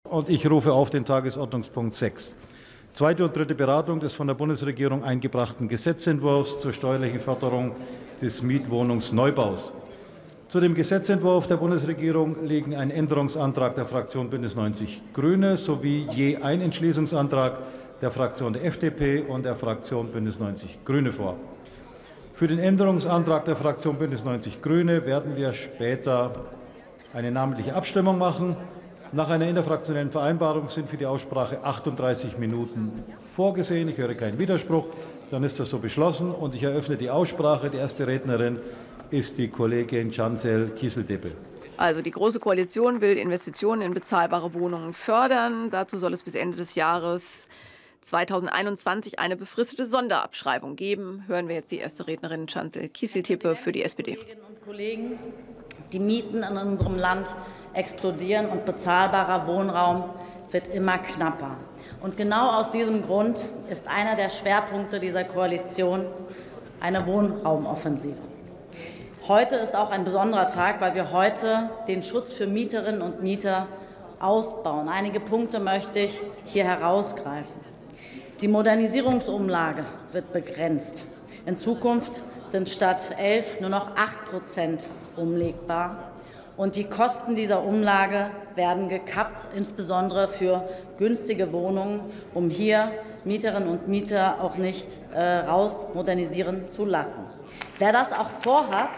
Und ich rufe auf den Tagesordnungspunkt 6. Zweite und dritte Beratung des von der Bundesregierung eingebrachten Gesetzentwurfs zur steuerlichen Förderung des Mietwohnungsneubaus. Zu dem Gesetzentwurf der Bundesregierung liegen ein Änderungsantrag der Fraktion Bündnis 90 Grüne sowie je ein Entschließungsantrag der Fraktion der FDP und der Fraktion Bündnis 90 Grüne vor. Für den Änderungsantrag der Fraktion Bündnis 90 Grüne werden wir später eine namentliche Abstimmung machen. Nach einer interfraktionellen Vereinbarung sind für die Aussprache 38 Minuten vorgesehen. Ich höre keinen Widerspruch. Dann ist das so beschlossen, und ich eröffne die Aussprache. Die erste Rednerin ist die Kollegin Cancel Kieseltepe. Also die Große Koalition will Investitionen in bezahlbare Wohnungen fördern. Dazu soll es bis Ende des Jahres 2021 eine befristete Sonderabschreibung geben. Hören wir jetzt die erste Rednerin Cancel Kieseltepe für die SPD. Kolleginnen und Kollegen, die Mieten in unserem Land explodieren und bezahlbarer Wohnraum wird immer knapper. Und genau aus diesem Grund ist einer der Schwerpunkte dieser Koalition eine Wohnraumoffensive. Heute ist auch ein besonderer Tag, weil wir heute den Schutz für Mieterinnen und Mieter ausbauen. Einige Punkte möchte ich hier herausgreifen. Die Modernisierungsumlage wird begrenzt. In Zukunft sind statt 11 nur noch 8% umlegbar. Und die Kosten dieser Umlage werden gekappt, insbesondere für günstige Wohnungen, um hier Mieterinnen und Mieter auch nicht rausmodernisieren zu lassen. Wer das auch vorhat,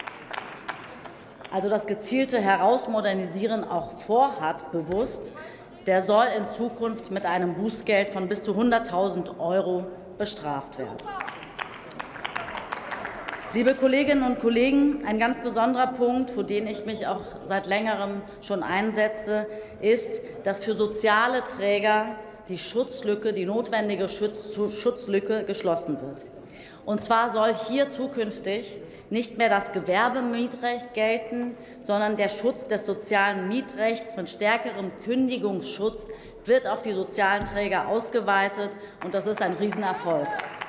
also das gezielte Herausmodernisieren auch vorhat, bewusst, der soll in Zukunft mit einem Bußgeld von bis zu 100.000 € bestraft werden. Liebe Kolleginnen und Kollegen, ein ganz besonderer Punkt, für den ich mich auch seit Längerem schon einsetze, ist, dass für soziale Träger die Schutzlücke, die notwendige Schutzlücke geschlossen wird. Und zwar soll hier zukünftig nicht mehr das Gewerbemietrecht gelten, sondern der Schutz des sozialen Mietrechts mit stärkerem Kündigungsschutz wird auf die sozialen Träger ausgeweitet, und das ist ein Riesenerfolg.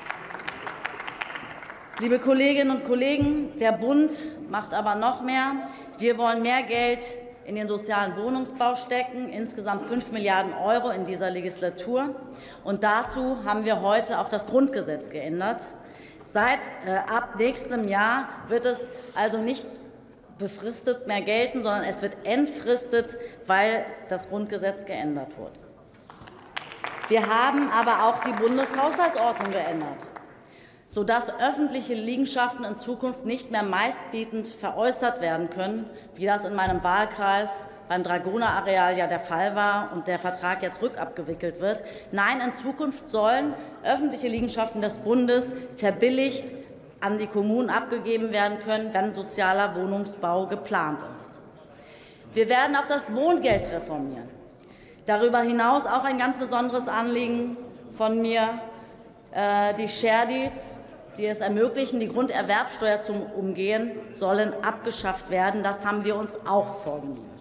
Liebe Kolleginnen und Kollegen, der Bund macht aber noch mehr. Wir wollen mehr Geld in den sozialen Wohnungsbau stecken, insgesamt 5 Milliarden € in dieser Legislatur. Und dazu haben wir heute auch das Grundgesetz geändert. Ab nächstem Jahr wird es also nicht befristet mehr gelten, sondern es wird entfristet, weil das Grundgesetz geändert wurde. Wir haben aber auch die Bundeshaushaltsordnung geändert, sodass öffentliche Liegenschaften in Zukunft nicht mehr meistbietend veräußert werden können, wie das in meinem Wahlkreis beim Dragoner-Areal ja der Fall war und der Vertrag jetzt rückabgewickelt wird. Nein, in Zukunft sollen öffentliche Liegenschaften des Bundes verbilligt an die Kommunen abgegeben werden können, wenn sozialer Wohnungsbau geplant ist. Wir werden auch das Wohngeld reformieren. Darüber hinaus auch ein ganz besonderes Anliegen von mir, die Share Deals, die es ermöglichen, die Grunderwerbsteuer zu umgehen, sollen abgeschafft werden. Das haben wir uns auch vorgenommen.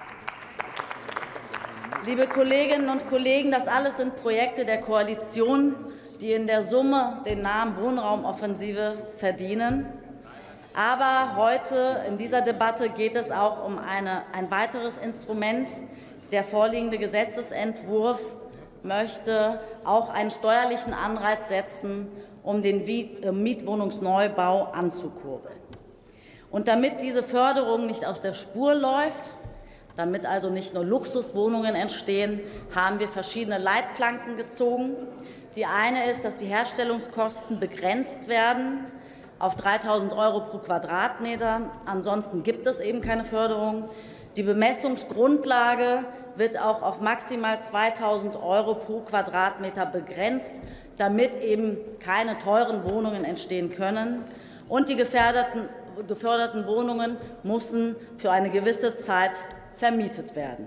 Liebe Kolleginnen und Kollegen, das alles sind Projekte der Koalition, die in der Summe den Namen Wohnraumoffensive verdienen. Aber heute in dieser Debatte geht es auch um ein weiteres Instrument. Der vorliegende Gesetzesentwurf möchte auch einen steuerlichen Anreiz setzen, um den Mietwohnungsneubau anzukurbeln. Und damit diese Förderung nicht aus der Spur läuft, damit also nicht nur Luxuswohnungen entstehen, haben wir verschiedene Leitplanken gezogen. Die eine ist, dass die Herstellungskosten begrenzt werden auf 3.000 € pro Quadratmeter. Ansonsten gibt es eben keine Förderung. Die Bemessungsgrundlage wird auch auf maximal 2.000 € pro Quadratmeter begrenzt, damit eben keine teuren Wohnungen entstehen können. Und die geförderten Wohnungen müssen für eine gewisse Zeit vermietet werden.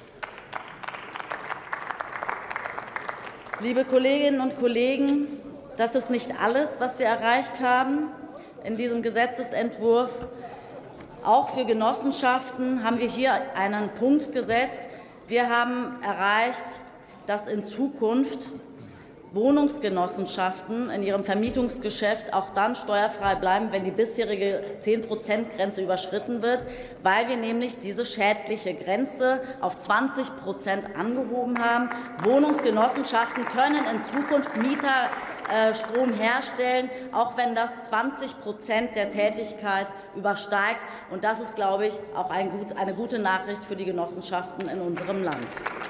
Liebe Kolleginnen und Kollegen, das ist nicht alles, was wir erreicht haben in diesem Gesetzesentwurf. Auch für Genossenschaften haben wir hier einen Punkt gesetzt. Wir haben erreicht, dass in Zukunft Wohnungsgenossenschaften in ihrem Vermietungsgeschäft auch dann steuerfrei bleiben, wenn die bisherige 10%-Grenze überschritten wird, weil wir nämlich diese schädliche Grenze auf 20% angehoben haben. Wohnungsgenossenschaften können in Zukunft Mieterstrom herstellen, auch wenn das 20% der Tätigkeit übersteigt. Und das ist, glaube ich, auch eine gute Nachricht für die Genossenschaften in unserem Land.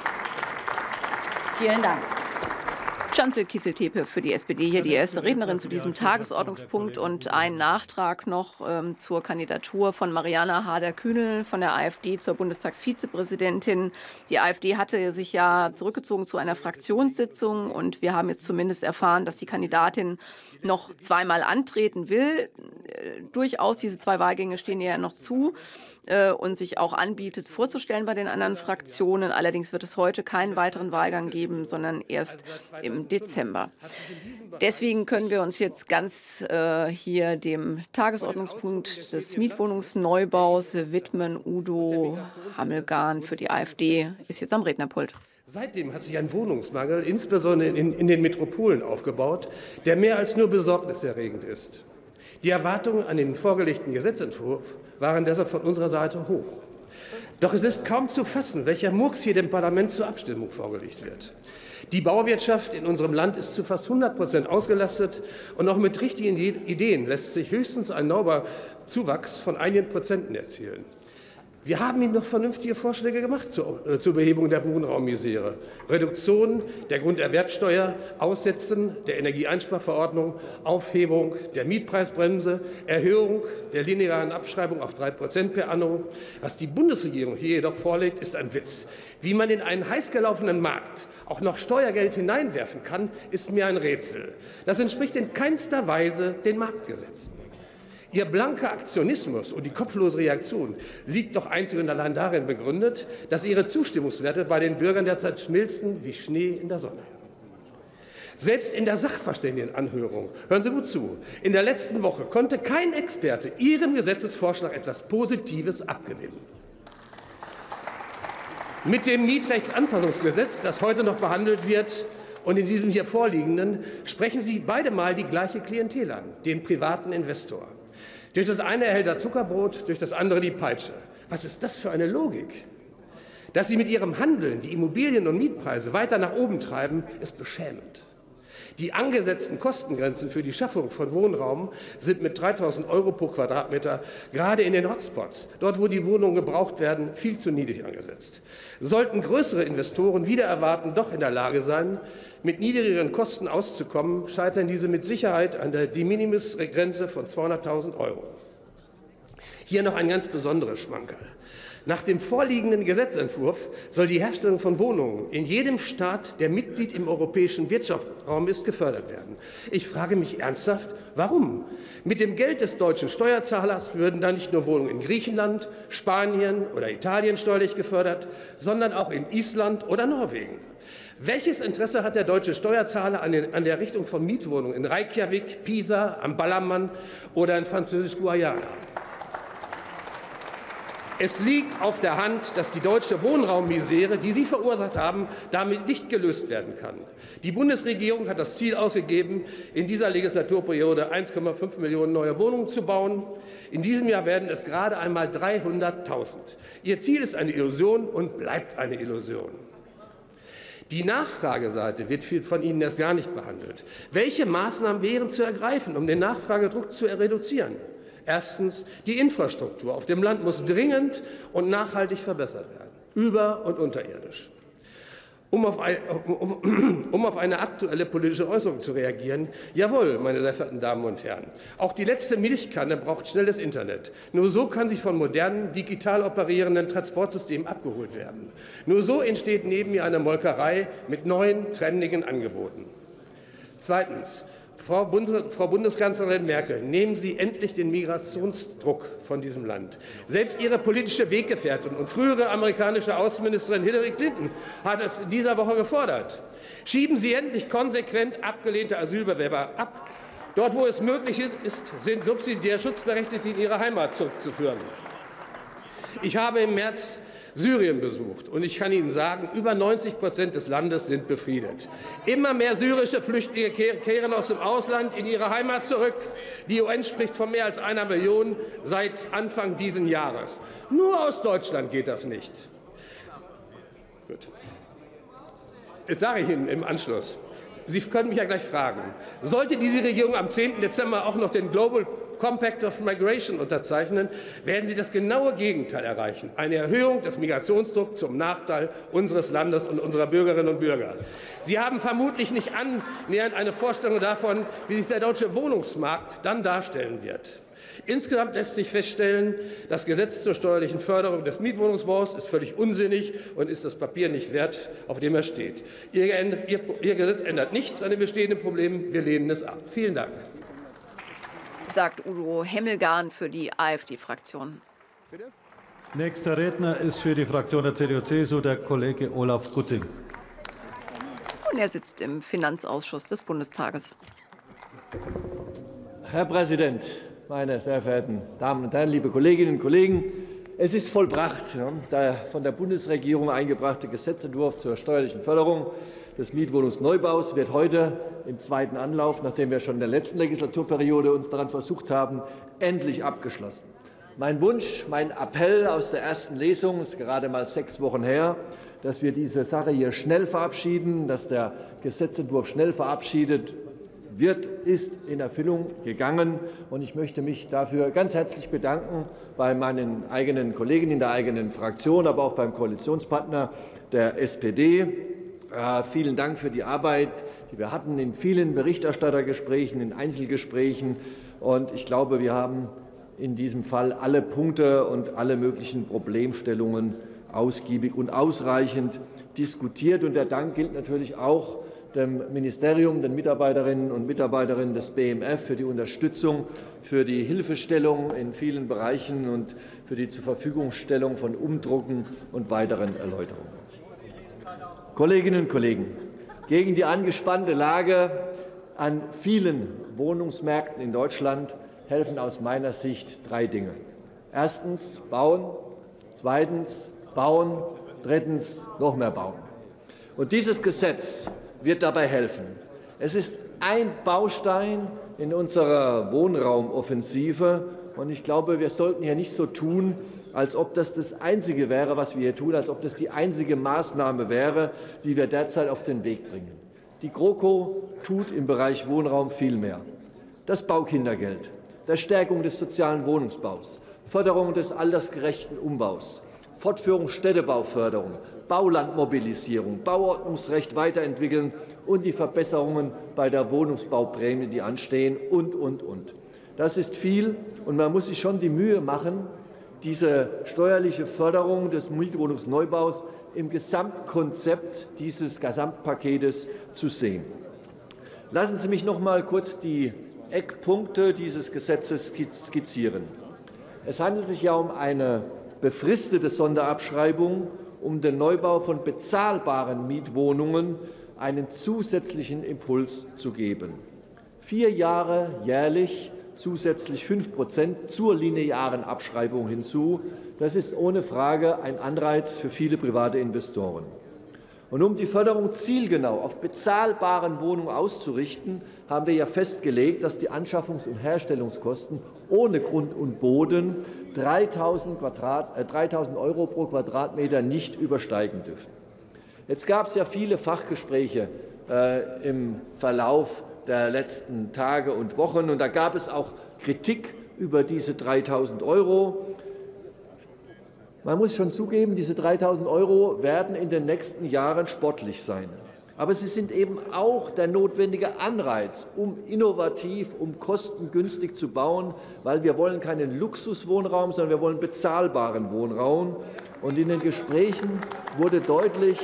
Vielen Dank. Canzel Kieseltepe für die SPD, hier die erste Rednerin zu diesem Tagesordnungspunkt. Und ein Nachtrag noch zur Kandidatur von Mariana Harder-Kühnel von der AfD zur Bundestagsvizepräsidentin. Die AfD hatte sich ja zurückgezogen zu einer Fraktionssitzung und wir haben jetzt zumindest erfahren, dass die Kandidatin noch zweimal antreten will. Durchaus, diese 2 Wahlgänge stehen ihr ja noch zu und sich auch anbietet, vorzustellen bei den anderen Fraktionen. Allerdings wird es heute keinen weiteren Wahlgang geben, sondern erst im Dezember. Deswegen können wir uns jetzt ganz hier dem Tagesordnungspunkt des Mietwohnungsneubaus widmen. Udo Hammelgarn für die AfD ist jetzt am Rednerpult. Seitdem hat sich ein Wohnungsmangel, insbesondere in den Metropolen, aufgebaut, der mehr als nur besorgniserregend ist. Die Erwartungen an den vorgelegten Gesetzentwurf waren deshalb von unserer Seite hoch. Doch es ist kaum zu fassen, welcher Murks hier dem Parlament zur Abstimmung vorgelegt wird. Die Bauwirtschaft in unserem Land ist zu fast 100% ausgelastet und auch mit richtigen Ideen lässt sich höchstens ein Neubauzuwachs von einigen Prozenten erzielen. Wir haben Ihnen doch vernünftige Vorschläge gemacht zur Behebung der Wohnraummisere. Reduktion der Grunderwerbsteuer, Aussetzen der Energieeinsparverordnung, Aufhebung der Mietpreisbremse, Erhöhung der linearen Abschreibung auf 3% per annum. Was die Bundesregierung hier jedoch vorlegt, ist ein Witz. Wie man in einen heiß gelaufenen Markt auch noch Steuergeld hineinwerfen kann, ist mir ein Rätsel. Das entspricht in keinster Weise den Marktgesetzen. Ihr blanker Aktionismus und die kopflose Reaktion liegt doch einzig und allein darin begründet, dass Ihre Zustimmungswerte bei den Bürgern derzeit schmilzen wie Schnee in der Sonne. Selbst in der Sachverständigenanhörung, hören Sie gut zu, in der letzten Woche konnte kein Experte Ihrem Gesetzesvorschlag etwas Positives abgewinnen. Mit dem Mietrechtsanpassungsgesetz, das heute noch behandelt wird, und in diesem hier vorliegenden sprechen Sie beide Mal die gleiche Klientel an, den privaten Investor. Durch das eine erhält er Zuckerbrot, durch das andere die Peitsche. Was ist das für eine Logik? Dass Sie mit Ihrem Handeln die Immobilien- und Mietpreise weiter nach oben treiben, ist beschämend. Die angesetzten Kostengrenzen für die Schaffung von Wohnraum sind mit 3.000 € pro Quadratmeter gerade in den Hotspots, dort wo die Wohnungen gebraucht werden, viel zu niedrig angesetzt. Sollten größere Investoren wider Erwarten doch in der Lage sein, mit niedrigeren Kosten auszukommen, scheitern diese mit Sicherheit an der De-Minimis-Grenze von 200.000 €. Hier noch ein ganz besonderes Schmankerl. Nach dem vorliegenden Gesetzentwurf soll die Herstellung von Wohnungen in jedem Staat, der Mitglied im europäischen Wirtschaftsraum ist, gefördert werden. Ich frage mich ernsthaft, warum? Mit dem Geld des deutschen Steuerzahlers würden dann nicht nur Wohnungen in Griechenland, Spanien oder Italien steuerlich gefördert, sondern auch in Island oder Norwegen. Welches Interesse hat der deutsche Steuerzahler an der Errichtung von Mietwohnungen in Reykjavik, Pisa, am Ballermann oder in Französisch-Guayana? Es liegt auf der Hand, dass die deutsche Wohnraummisere, die Sie verursacht haben, damit nicht gelöst werden kann. Die Bundesregierung hat das Ziel ausgegeben, in dieser Legislaturperiode 1,5 Millionen neue Wohnungen zu bauen. In diesem Jahr werden es gerade einmal 300.000. Ihr Ziel ist eine Illusion und bleibt eine Illusion. Die Nachfrageseite wird von Ihnen erst gar nicht behandelt. Welche Maßnahmen wären zu ergreifen, um den Nachfragedruck zu reduzieren? Erstens, die Infrastruktur auf dem Land muss dringend und nachhaltig verbessert werden, über- und unterirdisch. Um auf eine aktuelle politische Äußerung zu reagieren, jawohl, meine sehr verehrten Damen und Herren, auch die letzte Milchkanne braucht schnelles Internet. Nur so kann sie von modernen, digital operierenden Transportsystemen abgeholt werden. Nur so entsteht neben ihr eine Molkerei mit neuen, trendigen Angeboten. Zweitens, Frau Bundeskanzlerin Merkel, nehmen Sie endlich den Migrationsdruck von diesem Land. Selbst Ihre politische Weggefährtin und frühere amerikanische Außenministerin Hillary Clinton hat es in dieser Woche gefordert. Schieben Sie endlich konsequent abgelehnte Asylbewerber ab. Dort, wo es möglich ist, sind subsidiär Schutzberechtigte in ihre Heimat zurückzuführen. Ich habe im März Syrien besucht. Und ich kann Ihnen sagen, über 90% des Landes sind befriedet. Immer mehr syrische Flüchtlinge kehren aus dem Ausland in ihre Heimat zurück. Die UN spricht von mehr als 1 Million seit Anfang dieses Jahres. Nur aus Deutschland geht das nicht. Gut. Jetzt sage ich Ihnen im Anschluss, Sie können mich ja gleich fragen, sollte diese Regierung am 10. Dezember auch noch den Global Compact of Migration unterzeichnen, werden Sie das genaue Gegenteil erreichen, eine Erhöhung des Migrationsdrucks zum Nachteil unseres Landes und unserer Bürgerinnen und Bürger. Sie haben vermutlich nicht annähernd eine Vorstellung davon, wie sich der deutsche Wohnungsmarkt dann darstellen wird. Insgesamt lässt sich feststellen, das Gesetz zur steuerlichen Förderung des Mietwohnungsbaus ist völlig unsinnig und ist das Papier nicht wert, auf dem er steht. Ihr Gesetz ändert nichts an den bestehenden Problemen. Wir lehnen es ab. Vielen Dank. Sagt Udo Hemmelgarn für die AfD-Fraktion. Nächster Redner ist für die Fraktion der CDU-CSU der Kollege Olaf Gutting. Und er sitzt im Finanzausschuss des Bundestages. Herr Präsident, meine sehr verehrten Damen und Herren, liebe Kolleginnen und Kollegen! Es ist vollbracht. Der von der Bundesregierung eingebrachte Gesetzentwurf zur steuerlichen Förderung des Mietwohnungsneubaus wird heute im zweiten Anlauf, nachdem wir schon in der letzten Legislaturperiode uns daran versucht haben, endlich abgeschlossen. Mein Wunsch, mein Appell aus der ersten Lesung ist gerade mal 6 Wochen her, dass wir diese Sache hier schnell verabschieden, dass der Gesetzentwurf schnell verabschiedet wird, ist in Erfüllung gegangen. Und ich möchte mich dafür ganz herzlich bedanken bei meinen eigenen Kollegen in der eigenen Fraktion, aber auch beim Koalitionspartner der SPD. Vielen Dank für die Arbeit, die wir hatten in vielen Berichterstattergesprächen, in Einzelgesprächen. Und ich glaube, wir haben in diesem Fall alle Punkte und alle möglichen Problemstellungen ausgiebig und ausreichend diskutiert. Und der Dank gilt natürlich auch dem Ministerium, den Mitarbeiterinnen und Mitarbeitern des BMF für die Unterstützung, für die Hilfestellung in vielen Bereichen und für die Zurverfügungstellung von Umdrucken und weiteren Erläuterungen. Kolleginnen und Kollegen, gegen die angespannte Lage an vielen Wohnungsmärkten in Deutschland helfen aus meiner Sicht 3 Dinge. Erstens bauen, zweitens bauen, drittens noch mehr bauen. Und dieses Gesetz wird dabei helfen. Es ist ein Baustein in unserer Wohnraumoffensive. Und ich glaube, wir sollten hier nicht so tun, als ob das das Einzige wäre, was wir hier tun, als ob das die einzige Maßnahme wäre, die wir derzeit auf den Weg bringen. Die GroKo tut im Bereich Wohnraum viel mehr. Das Baukindergeld, der Stärkung des sozialen Wohnungsbaus, Förderung des altersgerechten Umbaus, Fortführung Städtebauförderung, Baulandmobilisierung, Bauordnungsrecht weiterentwickeln und die Verbesserungen bei der Wohnungsbauprämie, die anstehen, und. Das ist viel, und man muss sich schon die Mühe machen, diese steuerliche Förderung des Mietwohnungsneubaus im Gesamtkonzept dieses Gesamtpaketes zu sehen. Lassen Sie mich noch mal kurz die Eckpunkte dieses Gesetzes skizzieren. Es handelt sich ja um eine befristete Sonderabschreibung, um den Neubau von bezahlbaren Mietwohnungen einen zusätzlichen Impuls zu geben. 4 Jahre jährlich zusätzlich 5% zur linearen Abschreibung hinzu. Das ist ohne Frage ein Anreiz für viele private Investoren. Und um die Förderung zielgenau auf bezahlbaren Wohnungen auszurichten, haben wir ja festgelegt, dass die Anschaffungs- und Herstellungskosten ohne Grund und Boden 3.000 € pro Quadratmeter nicht übersteigen dürfen. Jetzt gab es ja viele Fachgespräche im Verlauf der letzten Tage und Wochen, und da gab es auch Kritik über diese 3.000 €. Man muss schon zugeben, diese 3.000 € werden in den nächsten Jahren sportlich sein. Aber sie sind eben auch der notwendige Anreiz, um innovativ, um kostengünstig zu bauen, weil wir wollen keinen Luxuswohnraum, sondern wir wollen bezahlbaren Wohnraum. Und in den Gesprächen wurde deutlich,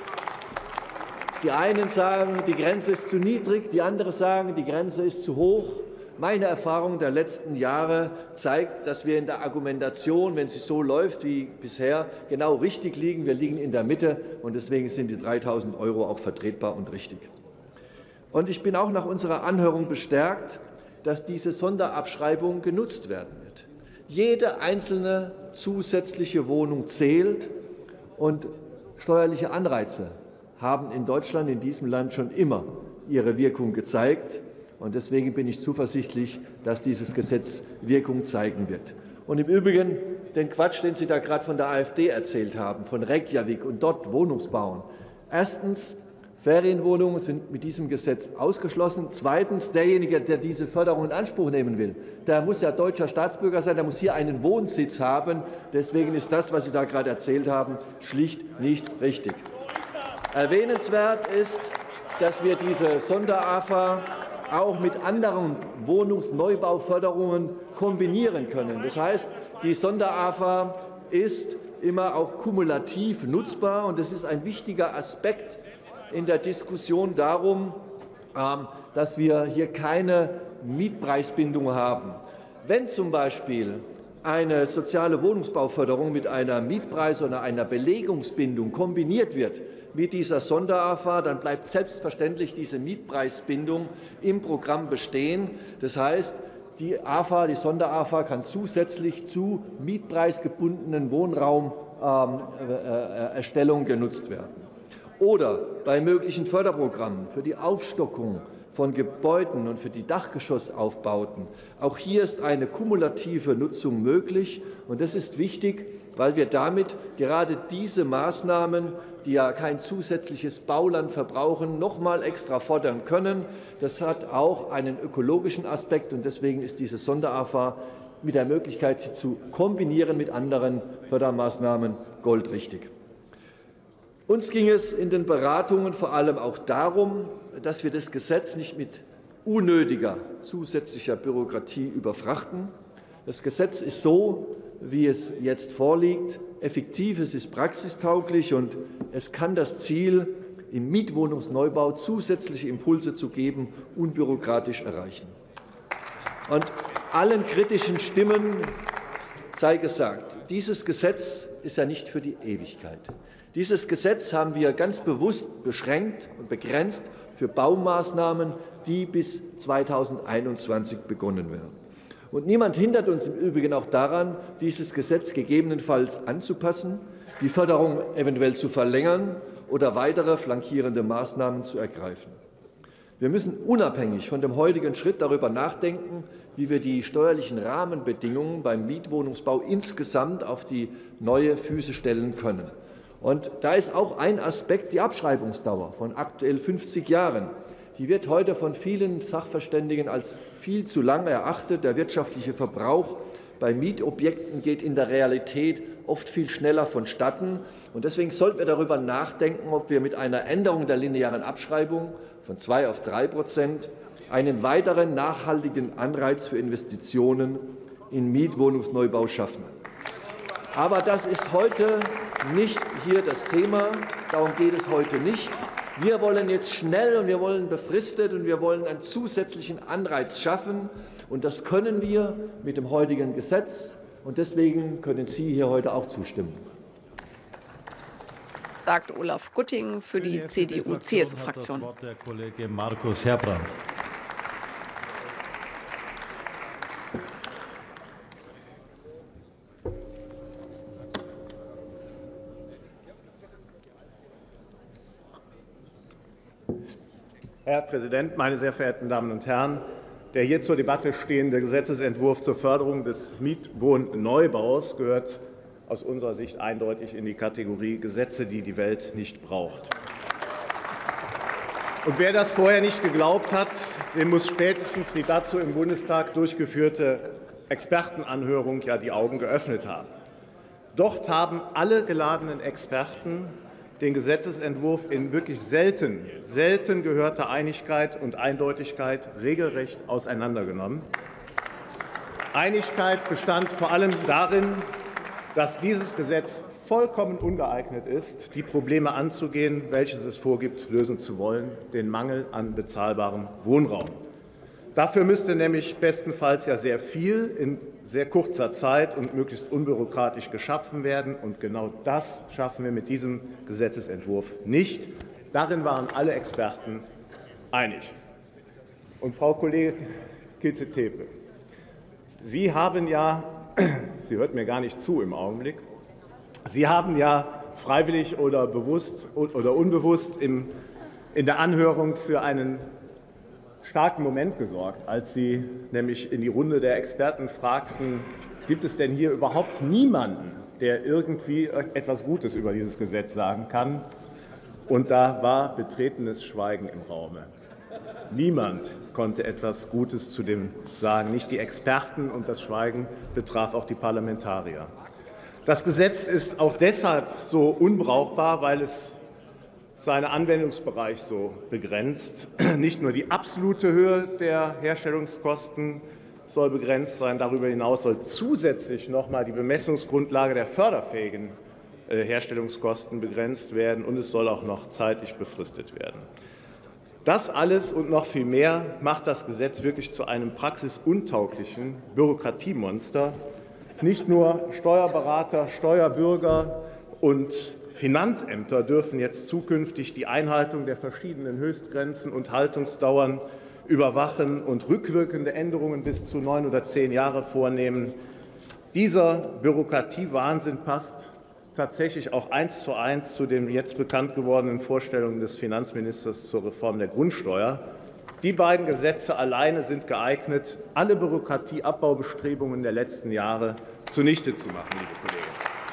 die einen sagen, die Grenze ist zu niedrig, die anderen sagen, die Grenze ist zu hoch. Meine Erfahrung der letzten Jahre zeigt, dass wir in der Argumentation, wenn sie so läuft wie bisher, genau richtig liegen. Wir liegen in der Mitte, und deswegen sind die 3.000 € auch vertretbar und richtig. Und ich bin auch nach unserer Anhörung bestärkt, dass diese Sonderabschreibung genutzt werden wird. Jede einzelne zusätzliche Wohnung zählt. Und steuerliche Anreize haben in Deutschland, in diesem Land schon immer ihre Wirkung gezeigt. Und deswegen bin ich zuversichtlich, dass dieses Gesetz Wirkung zeigen wird. Und im Übrigen den Quatsch, den Sie da gerade von der AfD erzählt haben, von Reykjavik und dort Wohnungsbauen. Erstens, Ferienwohnungen sind mit diesem Gesetz ausgeschlossen. Zweitens, derjenige, der diese Förderung in Anspruch nehmen will, der muss ja deutscher Staatsbürger sein, der muss hier einen Wohnsitz haben. Deswegen ist das, was Sie da gerade erzählt haben, schlicht nicht richtig. Erwähnenswert ist, dass wir diese Sonder-AFA auch mit anderen Wohnungsneubauförderungen kombinieren können. Das heißt, die Sonder-AFA ist immer auch kumulativ nutzbar, und das ist ein wichtiger Aspekt in der Diskussion darum, dass wir hier keine Mietpreisbindung haben. Wenn zum Beispiel eine soziale Wohnungsbauförderung mit einer Mietpreis- oder einer Belegungsbindung kombiniert wird mit dieser Sonder-AFA, dann bleibt selbstverständlich diese Mietpreisbindung im Programm bestehen. Das heißt, die Sonder-AFA kann zusätzlich zu mietpreisgebundenen Wohnraumerstellung genutzt werden. Oder bei möglichen Förderprogrammen für die Aufstockung von Gebäuden und für die Dachgeschossaufbauten. Auch hier ist eine kumulative Nutzung möglich, und das ist wichtig, weil wir damit gerade diese Maßnahmen, die ja kein zusätzliches Bauland verbrauchen, noch mal extra fordern können. Das hat auch einen ökologischen Aspekt, und deswegen ist diese Sonder-AFA mit der Möglichkeit, sie zu kombinieren mit anderen Fördermaßnahmen, goldrichtig. Uns ging es in den Beratungen vor allem auch darum, dass wir das Gesetz nicht mit unnötiger zusätzlicher Bürokratie überfrachten. Das Gesetz ist so, wie es jetzt vorliegt, effektiv, es ist praxistauglich, und es kann das Ziel, im Mietwohnungsneubau zusätzliche Impulse zu geben, unbürokratisch erreichen. Und allen kritischen Stimmen sei gesagt, dieses Gesetz ist ja nicht für die Ewigkeit. Dieses Gesetz haben wir ganz bewusst beschränkt und begrenzt für Baumaßnahmen, die bis 2021 begonnen werden. Und niemand hindert uns im Übrigen auch daran, dieses Gesetz gegebenenfalls anzupassen, die Förderung eventuell zu verlängern oder weitere flankierende Maßnahmen zu ergreifen. Wir müssen unabhängig von dem heutigen Schritt darüber nachdenken, wie wir die steuerlichen Rahmenbedingungen beim Mietwohnungsbau insgesamt auf die neue Füße stellen können. Und da ist auch ein Aspekt die Abschreibungsdauer von aktuell 50 Jahren. Die wird heute von vielen Sachverständigen als viel zu lang erachtet. Der wirtschaftliche Verbrauch bei Mietobjekten geht in der Realität oft viel schneller vonstatten. Und deswegen sollten wir darüber nachdenken, ob wir mit einer Änderung der linearen Abschreibung von 2 auf 3% einen weiteren nachhaltigen Anreiz für Investitionen in Mietwohnungsneubau schaffen. Aber das ist heute nicht hier das Thema. Darum geht es heute nicht. Wir wollen jetzt schnell, und wir wollen befristet, und wir wollen einen zusätzlichen Anreiz schaffen. Und das können wir mit dem heutigen Gesetz. Und deswegen können Sie hier heute auch zustimmen. Sagt Olaf Gutting für die CDU-CSU-Fraktion. Das Wort der Kollege Markus Heerbrand. Herr Präsident, meine sehr verehrten Damen und Herren! Der hier zur Debatte stehende Gesetzentwurf zur Förderung des Mietwohnneubaus gehört aus unserer Sicht eindeutig in die Kategorie Gesetze, die die Welt nicht braucht. Und wer das vorher nicht geglaubt hat, dem muss spätestens die dazu im Bundestag durchgeführte Expertenanhörung ja die Augen geöffnet haben. Dort haben alle geladenen Experten den Gesetzentwurf in wirklich selten gehörter Einigkeit und Eindeutigkeit regelrecht auseinandergenommen. Einigkeit bestand vor allem darin, dass dieses Gesetz vollkommen ungeeignet ist, die Probleme anzugehen, welches es vorgibt, lösen zu wollen, den Mangel an bezahlbarem Wohnraum. Dafür müsste nämlich bestenfalls ja sehr viel in sehr kurzer Zeit und möglichst unbürokratisch geschaffen werden. Und genau das schaffen wir mit diesem Gesetzentwurf nicht. Darin waren alle Experten einig. Und Frau Kollegin Kitzl-Tepe, Sie haben ja, sie hört mir gar nicht zu im Augenblick, Sie haben ja freiwillig oder bewusst oder unbewusst in der Anhörung für einen starken Moment gesorgt, als Sie nämlich in die Runde der Experten fragten, gibt es denn hier überhaupt niemanden, der irgendwie etwas Gutes über dieses Gesetz sagen kann? Und da war betretenes Schweigen im Raume. Niemand konnte etwas Gutes zu dem sagen, nicht die Experten, und das Schweigen betraf auch die Parlamentarier. Das Gesetz ist auch deshalb so unbrauchbar, weil es seinen Anwendungsbereich so begrenzt. Nicht nur die absolute Höhe der Herstellungskosten soll begrenzt sein, darüber hinaus soll zusätzlich noch einmal die Bemessungsgrundlage der förderfähigen Herstellungskosten begrenzt werden, und es soll auch noch zeitlich befristet werden. Das alles und noch viel mehr macht das Gesetz wirklich zu einem praxisuntauglichen Bürokratiemonster. Nicht nur Steuerberater, Steuerbürger und Finanzämter dürfen jetzt zukünftig die Einhaltung der verschiedenen Höchstgrenzen und Haltungsdauern überwachen und rückwirkende Änderungen bis zu 9 oder 10 Jahre vornehmen. Dieser Bürokratiewahnsinn passt tatsächlich auch 1:1 zu den jetzt bekannt gewordenen Vorstellungen des Finanzministers zur Reform der Grundsteuer. Die beiden Gesetze alleine sind geeignet, alle Bürokratieabbaubestrebungen der letzten Jahre zunichte zu machen, liebe Kollegen.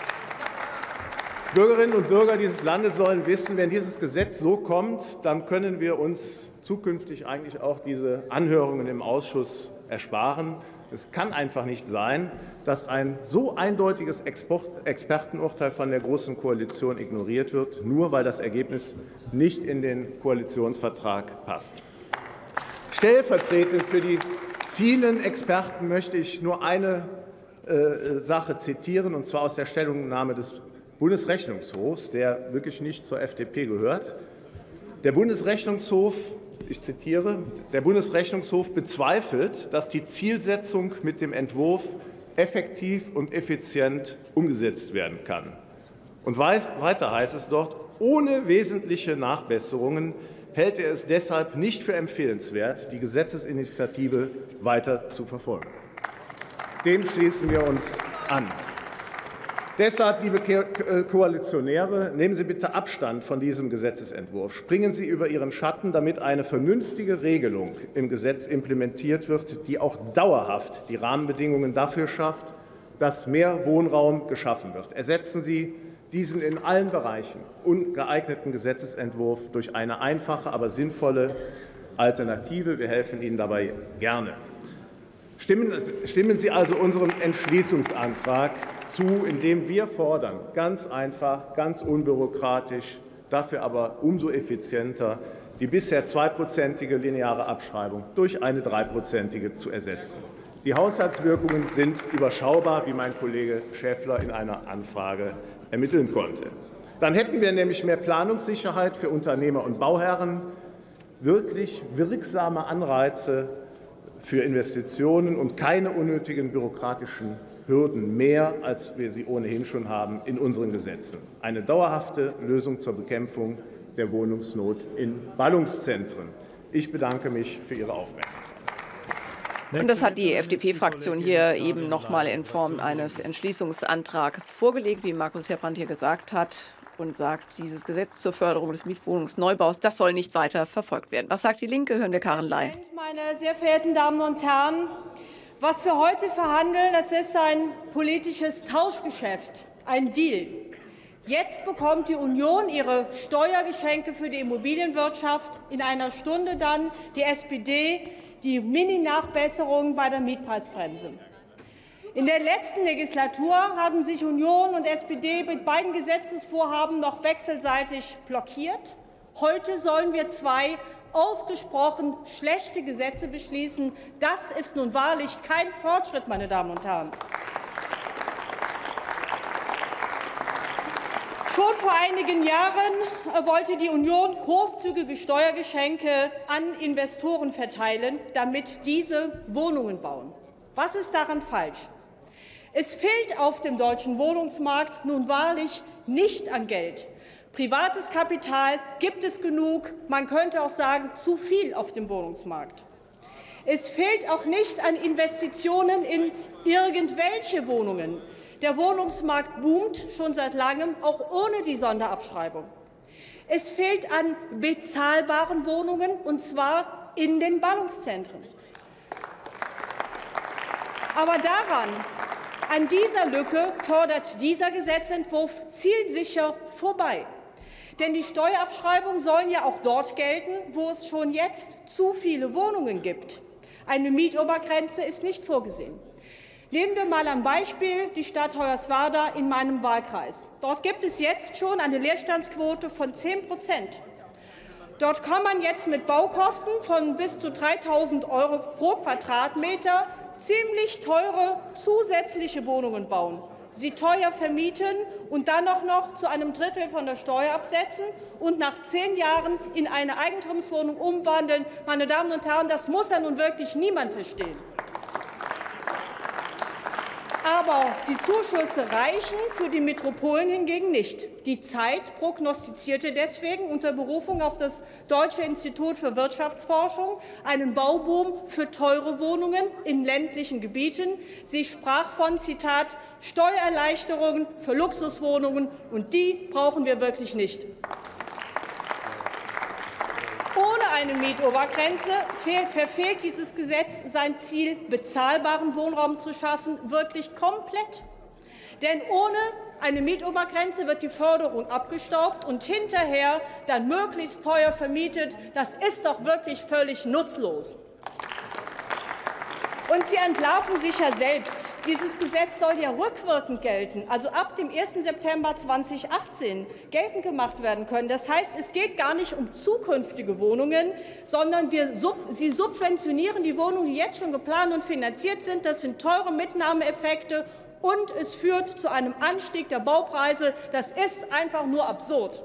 Bürgerinnen und Bürger dieses Landes sollen wissen, wenn dieses Gesetz so kommt, dann können wir uns zukünftig eigentlich auch diese Anhörungen im Ausschuss ersparen. Es kann einfach nicht sein, dass ein so eindeutiges Expertenurteil von der Großen Koalition ignoriert wird, nur weil das Ergebnis nicht in den Koalitionsvertrag passt. Stellvertretend für die vielen Experten möchte ich nur eine Sache zitieren, und zwar aus der Stellungnahme des Bundesrechnungshofs, der wirklich nicht zur FDP gehört. Der Bundesrechnungshof, ich zitiere, der Bundesrechnungshof bezweifelt, dass die Zielsetzung mit dem Entwurf effektiv und effizient umgesetzt werden kann. Und weiter heißt es dort, ohne wesentliche Nachbesserungen hält er es deshalb nicht für empfehlenswert, die Gesetzesinitiative weiter zu verfolgen. Dem schließen wir uns an. Deshalb, liebe Koalitionäre, nehmen Sie bitte Abstand von diesem Gesetzentwurf. Springen Sie über Ihren Schatten, damit eine vernünftige Regelung im Gesetz implementiert wird, die auch dauerhaft die Rahmenbedingungen dafür schafft, dass mehr Wohnraum geschaffen wird. Ersetzen Sie diesen in allen Bereichen ungeeigneten Gesetzentwurf durch eine einfache, aber sinnvolle Alternative. Wir helfen Ihnen dabei gerne. Stimmen Sie also unserem Entschließungsantrag zu, indem wir fordern, ganz einfach, ganz unbürokratisch, dafür aber umso effizienter, die bisher 2-prozentige lineare Abschreibung durch eine 3-prozentige zu ersetzen. Die Haushaltswirkungen sind überschaubar, wie mein Kollege Schäffler in einer Anfrage ermitteln konnte. Dann hätten wir nämlich mehr Planungssicherheit für Unternehmer und Bauherren, wirklich wirksame Anreize für Investitionen und keine unnötigen bürokratischen Hürden mehr, als wir sie ohnehin schon haben in unseren Gesetzen. Eine dauerhafte Lösung zur Bekämpfung der Wohnungsnot in Ballungszentren. Ich bedanke mich für Ihre Aufmerksamkeit. Und das hat die FDP-Fraktion hier eben noch mal in Form eines Entschließungsantrags vorgelegt, wie Markus Heerbrand hier gesagt hat, und sagt, dieses Gesetz zur Förderung des Mietwohnungsneubaus, das soll nicht weiter verfolgt werden. Was sagt die Linke? Hören wir Karin Ley. Meine sehr verehrten Damen und Herren, was wir heute verhandeln, das ist ein politisches Tauschgeschäft, ein Deal. Jetzt bekommt die Union ihre Steuergeschenke für die Immobilienwirtschaft, in einer Stunde dann die SPD die Mini-Nachbesserung bei der Mietpreisbremse. In der letzten Legislatur haben sich Union und SPD mit beiden Gesetzesvorhaben noch wechselseitig blockiert. Heute sollen wir zwei ausgesprochen schlechte Gesetze beschließen. Das ist nun wahrlich kein Fortschritt, meine Damen und Herren. Schon vor einigen Jahren wollte die Union großzügige Steuergeschenke an Investoren verteilen, damit diese Wohnungen bauen. Was ist daran falsch? Es fehlt auf dem deutschen Wohnungsmarkt nun wahrlich nicht an Geld. Privates Kapital gibt es genug, man könnte auch sagen, zu viel auf dem Wohnungsmarkt. Es fehlt auch nicht an Investitionen in irgendwelche Wohnungen. Der Wohnungsmarkt boomt schon seit langem, auch ohne die Sonderabschreibung. Es fehlt an bezahlbaren Wohnungen, und zwar in den Ballungszentren. Aber an dieser Lücke fordert dieser Gesetzentwurf zielsicher vorbei. Denn die Steuerabschreibungen sollen ja auch dort gelten, wo es schon jetzt zu viele Wohnungen gibt. Eine Mietobergrenze ist nicht vorgesehen. Nehmen wir mal ein Beispiel die Stadt Hoyerswerda in meinem Wahlkreis. Dort gibt es jetzt schon eine Leerstandsquote von 10%. Dort kann man jetzt mit Baukosten von bis zu 3.000 € pro Quadratmeter ziemlich teure zusätzliche Wohnungen bauen, sie teuer vermieten und dann auch noch zu einem Drittel von der Steuer absetzen und nach 10 Jahren in eine Eigentumswohnung umwandeln. Meine Damen und Herren, das muss ja nun wirklich niemand verstehen. Aber die Zuschüsse reichen für die Metropolen hingegen nicht. Die Zeit prognostizierte deswegen unter Berufung auf das Deutsche Institut für Wirtschaftsforschung einen Bauboom für teure Wohnungen in ländlichen Gebieten. Sie sprach von, Zitat, Steuererleichterungen für Luxuswohnungen, und die brauchen wir wirklich nicht. Ohne eine Mietobergrenze verfehlt dieses Gesetz sein Ziel, bezahlbaren Wohnraum zu schaffen, wirklich komplett. Denn ohne eine Mietobergrenze wird die Förderung abgestaubt und hinterher dann möglichst teuer vermietet. Das ist doch wirklich völlig nutzlos. Und Sie entlarven sich ja selbst. Dieses Gesetz soll ja rückwirkend gelten, also ab dem 1. September 2018 geltend gemacht werden können. Das heißt, es geht gar nicht um zukünftige Wohnungen, sondern Sie subventionieren die Wohnungen, die jetzt schon geplant und finanziert sind. Das sind teure Mitnahmeeffekte, und es führt zu einem Anstieg der Baupreise. Das ist einfach nur absurd.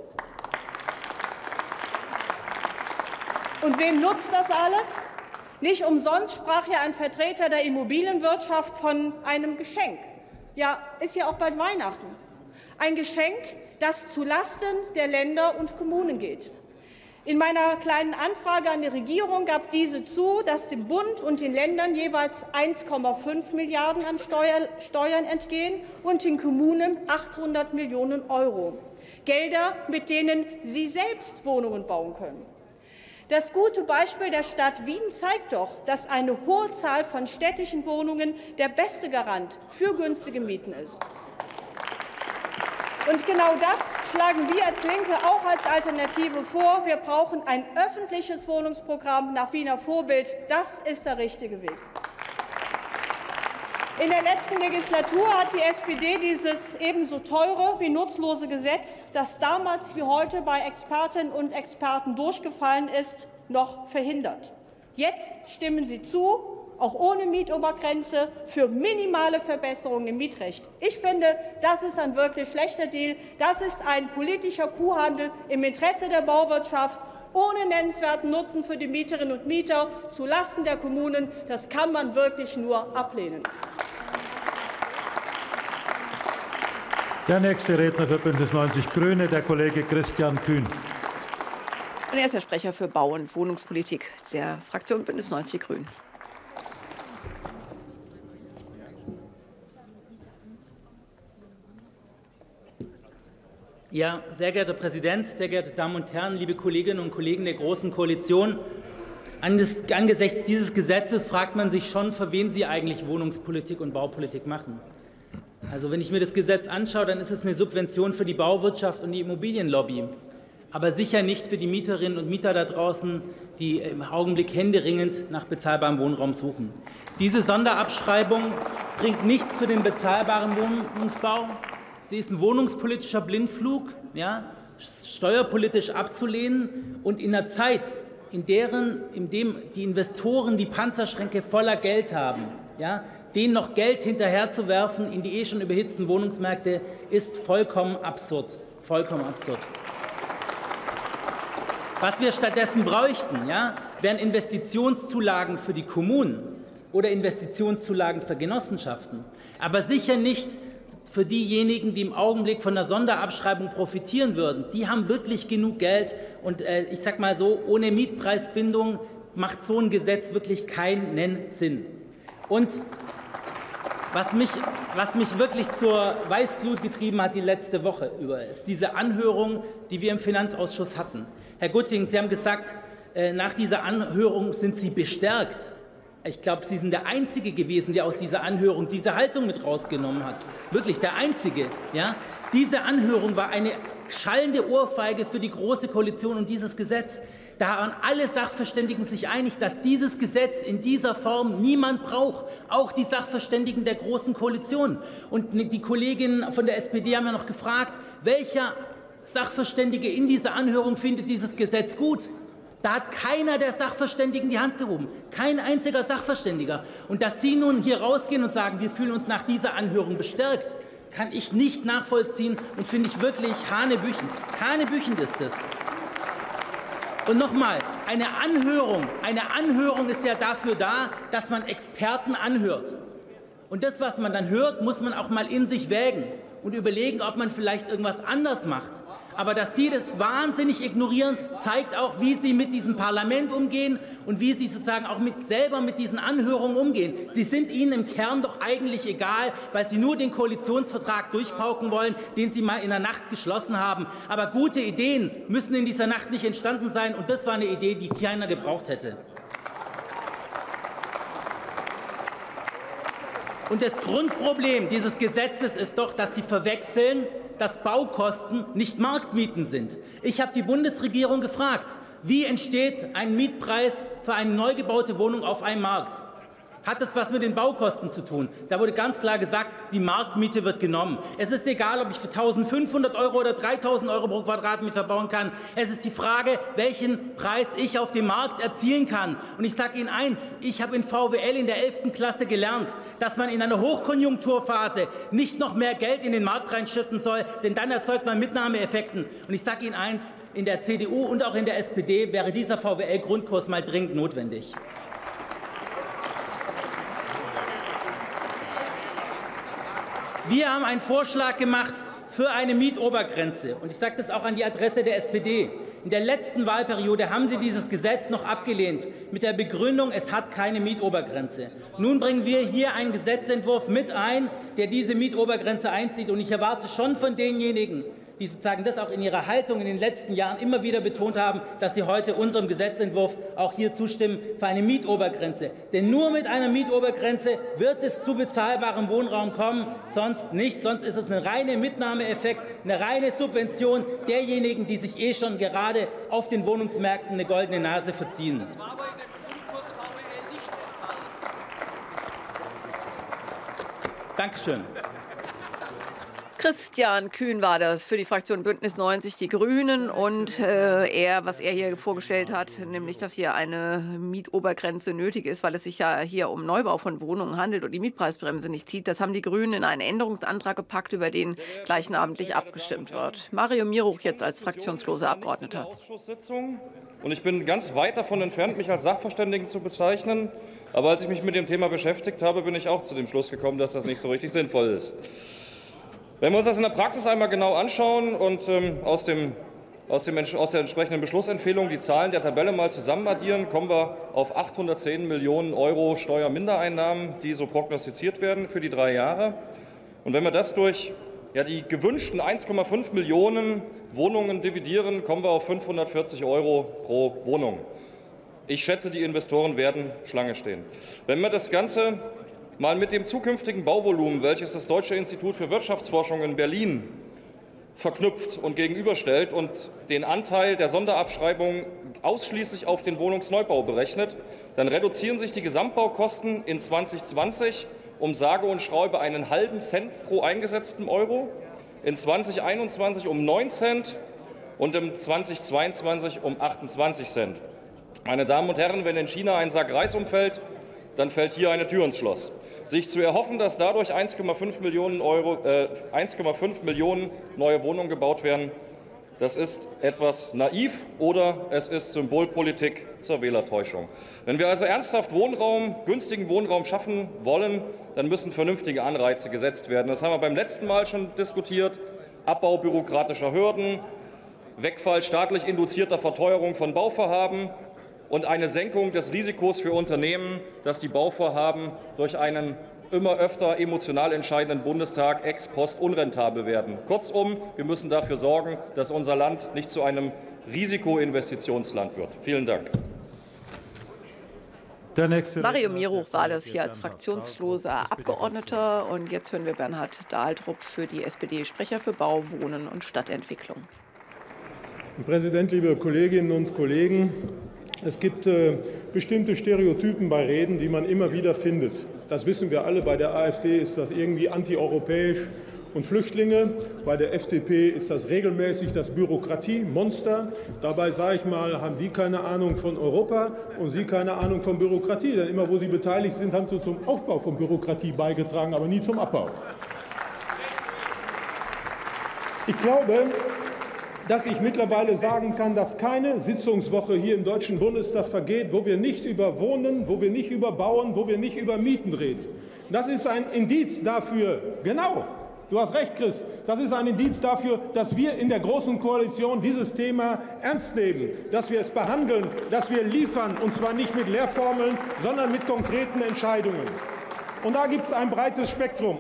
Und wem nutzt das alles? Nicht umsonst sprach ja ein Vertreter der Immobilienwirtschaft von einem Geschenk. Ja, ist ja auch bald Weihnachten. Ein Geschenk, das zulasten der Länder und Kommunen geht. In meiner kleinen Anfrage an die Regierung gab diese zu, dass dem Bund und den Ländern jeweils 1,5 Milliarden an Steuern entgehen und den Kommunen 800 Millionen €. Gelder, mit denen sie selbst Wohnungen bauen können. Das gute Beispiel der Stadt Wien zeigt doch, dass eine hohe Zahl von städtischen Wohnungen der beste Garant für günstige Mieten ist. Und genau das schlagen wir als Linke auch als Alternative vor. Wir brauchen ein öffentliches Wohnungsprogramm nach Wiener Vorbild. Das ist der richtige Weg. In der letzten Legislatur hat die SPD dieses ebenso teure wie nutzlose Gesetz, das damals wie heute bei Expertinnen und Experten durchgefallen ist, noch verhindert. Jetzt stimmen Sie zu, auch ohne Mietobergrenze, für minimale Verbesserungen im Mietrecht. Ich finde, das ist ein wirklich schlechter Deal. Das ist ein politischer Kuhhandel im Interesse der Bauwirtschaft, ohne nennenswerten Nutzen für die Mieterinnen und Mieter, zulasten der Kommunen. Das kann man wirklich nur ablehnen. Der nächste Redner für Bündnis 90 Grüne, der Kollege Christian Kühn. Und er ist der Sprecher für Bau- und Wohnungspolitik der Fraktion Bündnis 90 Grünen. Ja, sehr geehrter Herr Präsident, sehr geehrte Damen und Herren, liebe Kolleginnen und Kollegen der Großen Koalition! Angesichts dieses Gesetzes fragt man sich schon, für wen Sie eigentlich Wohnungspolitik und Baupolitik machen. Also wenn ich mir das Gesetz anschaue, dann ist es eine Subvention für die Bauwirtschaft und die Immobilienlobby, aber sicher nicht für die Mieterinnen und Mieter da draußen, die im Augenblick händeringend nach bezahlbarem Wohnraum suchen. Diese Sonderabschreibung bringt nichts für den bezahlbaren Wohnungsbau. Sie ist ein wohnungspolitischer Blindflug, ja, steuerpolitisch abzulehnen, und in einer Zeit, in dem die Investoren die Panzerschränke voller Geld haben, ja, denen noch Geld hinterherzuwerfen in die schon überhitzten Wohnungsmärkte, ist vollkommen absurd. Vollkommen absurd. Was wir stattdessen bräuchten, ja, wären Investitionszulagen für die Kommunen oder Investitionszulagen für Genossenschaften, aber sicher nicht für diejenigen, die im Augenblick von der Sonderabschreibung profitieren würden. Die haben wirklich genug Geld, und ich sage mal so, ohne Mietpreisbindung macht so ein Gesetz wirklich keinen Sinn. Und Was mich wirklich zur Weißglut getrieben hat die letzte Woche über, ist diese Anhörung, die wir im Finanzausschuss hatten. Herr Gutting, Sie haben gesagt, nach dieser Anhörung sind Sie bestärkt. Ich glaube, Sie sind der Einzige gewesen, der aus dieser Anhörung diese Haltung mit rausgenommen hat. Wirklich der Einzige. Ja? Diese Anhörung war eine schallende Ohrfeige für die Große Koalition und dieses Gesetz. Da waren alle Sachverständigen sich einig, dass dieses Gesetz in dieser Form niemand braucht, auch die Sachverständigen der Großen Koalition. Und die Kolleginnen von der SPD haben ja noch gefragt, welcher Sachverständige in dieser Anhörung findet dieses Gesetz gut. Da hat keiner der Sachverständigen die Hand gehoben, kein einziger Sachverständiger. Und dass Sie nun hier rausgehen und sagen, wir fühlen uns nach dieser Anhörung bestärkt, kann ich nicht nachvollziehen und finde ich wirklich hanebüchend. Hanebüchend ist es. Und nochmal, eine Anhörung ist ja dafür da, dass man Experten anhört. Und das, was man dann hört, muss man auch mal in sich wägen und überlegen, ob man vielleicht irgendwas anders macht. Aber dass Sie das wahnsinnig ignorieren, zeigt auch, wie Sie mit diesem Parlament umgehen und wie Sie sozusagen auch selber mit diesen Anhörungen umgehen. Sie sind Ihnen im Kern doch eigentlich egal, weil Sie nur den Koalitionsvertrag durchpauken wollen, den Sie mal in der Nacht geschlossen haben. Aber gute Ideen müssen in dieser Nacht nicht entstanden sein. Und das war eine Idee, die keiner gebraucht hätte. Und das Grundproblem dieses Gesetzes ist doch, dass Sie verwechseln, dass Baukosten nicht Marktmieten sind. Ich habe die Bundesregierung gefragt, wie entsteht ein Mietpreis für eine neu gebaute Wohnung auf einem Markt? Hat das was mit den Baukosten zu tun? Da wurde ganz klar gesagt, die Marktmiete wird genommen. Es ist egal, ob ich für 1.500 € oder 3.000 € pro Quadratmeter bauen kann. Es ist die Frage, welchen Preis ich auf dem Markt erzielen kann. Und ich sage Ihnen eins, ich habe in VWL in der 11. Klasse gelernt, dass man in einer Hochkonjunkturphase nicht noch mehr Geld in den Markt reinschütten soll, denn dann erzeugt man Mitnahmeeffekten. Und ich sage Ihnen eins, in der CDU und auch in der SPD wäre dieser VWL-Grundkurs mal dringend notwendig. Wir haben einen Vorschlag gemacht für eine Mietobergrenze. Und ich sage das auch an die Adresse der SPD. In der letzten Wahlperiode haben Sie dieses Gesetz noch abgelehnt, mit der Begründung, es hat keine Mietobergrenze. Nun bringen wir hier einen Gesetzentwurf mit ein, der diese Mietobergrenze einzieht. Und ich erwarte schon von denjenigen, die sozusagen das auch in ihrer Haltung in den letzten Jahren immer wieder betont haben, dass sie heute unserem Gesetzentwurf auch hier zustimmen für eine Mietobergrenze. Denn nur mit einer Mietobergrenze wird es zu bezahlbarem Wohnraum kommen, sonst nicht. Sonst ist es ein reiner Mitnahmeeffekt, eine reine Subvention derjenigen, die sich eh schon gerade auf den Wohnungsmärkten eine goldene Nase verziehen. Dankeschön. Christian Kühn war das für die Fraktion Bündnis 90 Die Grünen und was er hier vorgestellt hat, nämlich, dass hier eine Mietobergrenze nötig ist, weil es sich ja hier um Neubau von Wohnungen handelt und die Mietpreisbremse nicht zieht. Das haben die Grünen in einen Änderungsantrag gepackt, über den gleichnamentlich abgestimmt wird. Mario Miruch jetzt als fraktionsloser Abgeordneter. Und ich bin ganz weit davon entfernt, mich als Sachverständigen zu bezeichnen. Aber als ich mich mit dem Thema beschäftigt habe, bin ich auch zu dem Schluss gekommen, dass das nicht so richtig sinnvoll ist. Wenn wir uns das in der Praxis einmal genau anschauen und aus der entsprechenden Beschlussempfehlung die Zahlen der Tabelle mal zusammen addieren, kommen wir auf 810 Millionen € Steuermindereinnahmen, die so prognostiziert werden für die 3 Jahre. Und wenn wir das durch die gewünschten 1,5 Millionen Wohnungen dividieren, kommen wir auf 540 € pro Wohnung. Ich schätze, die Investoren werden Schlange stehen. Wenn wir das Ganze mal mit dem zukünftigen Bauvolumen, welches das Deutsche Institut für Wirtschaftsforschung in Berlin verknüpft und gegenüberstellt und den Anteil der Sonderabschreibung ausschließlich auf den Wohnungsneubau berechnet, dann reduzieren sich die Gesamtbaukosten in 2020 um sage und schreibe einen halben Cent pro eingesetzten Euro, in 2021 um 9 Cent und im 2022 um 28 Cent. Meine Damen und Herren, wenn in China ein Sack Reis umfällt, dann fällt hier eine Tür ins Schloss. Sich zu erhoffen, dass dadurch 1,5 Millionen neue Wohnungen gebaut werden, das ist etwas naiv oder es ist Symbolpolitik zur Wählertäuschung. Wenn wir also ernsthaft günstigen Wohnraum schaffen wollen, dann müssen vernünftige Anreize gesetzt werden. Das haben wir beim letzten Mal schon diskutiert. Abbau bürokratischer Hürden, Wegfall staatlich induzierter Verteuerung von Bauvorhaben und eine Senkung des Risikos für Unternehmen, dass die Bauvorhaben durch einen immer öfter emotional entscheidenden Bundestag ex post unrentabel werden. Kurzum, wir müssen dafür sorgen, dass unser Land nicht zu einem Risikoinvestitionsland wird. Vielen Dank. Mario Miruch war das hier als fraktionsloser Abgeordneter. Und jetzt hören wir Bernhard Dahldrup für die SPD, Sprecher für Bau, Wohnen und Stadtentwicklung. Herr Präsident, liebe Kolleginnen und Kollegen! Es gibt bestimmte Stereotypen bei Reden, die man immer wieder findet. Das wissen wir alle. Bei der AfD ist das irgendwie antieuropäisch und Flüchtlinge. Bei der FDP ist das regelmäßig das Bürokratiemonster. Dabei sage ich mal, haben die keine Ahnung von Europa und Sie keine Ahnung von Bürokratie. Denn immer, wo Sie beteiligt sind, haben Sie zum Aufbau von Bürokratie beigetragen, aber nie zum Abbau. Ich glaube, dass ich mittlerweile sagen kann, dass keine Sitzungswoche hier im Deutschen Bundestag vergeht, wo wir nicht über Wohnen, wo wir nicht über Bauen, wo wir nicht über Mieten reden. Das ist ein Indiz dafür, genau, du hast recht, Chris, das ist ein Indiz dafür, dass wir in der Großen Koalition dieses Thema ernst nehmen, dass wir es behandeln, dass wir liefern, und zwar nicht mit Lehrformeln, sondern mit konkreten Entscheidungen. Und da gibt es ein breites Spektrum,